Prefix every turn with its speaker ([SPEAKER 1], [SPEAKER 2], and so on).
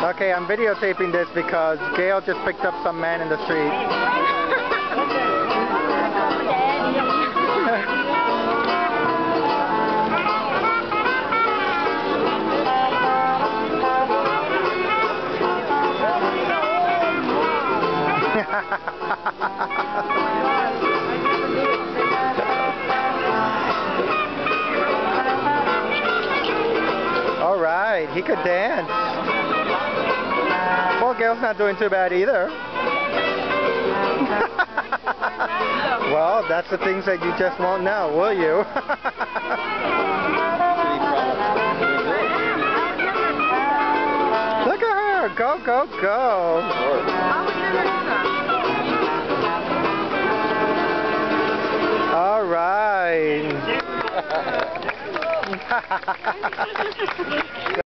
[SPEAKER 1] Okay, I'm videotaping this because Gail just picked up some man in the street. All right, he could dance. Well, Gail's not doing too bad either. Well, that's the things that you just won't know, will you? Look at her! Go, go, go! All right.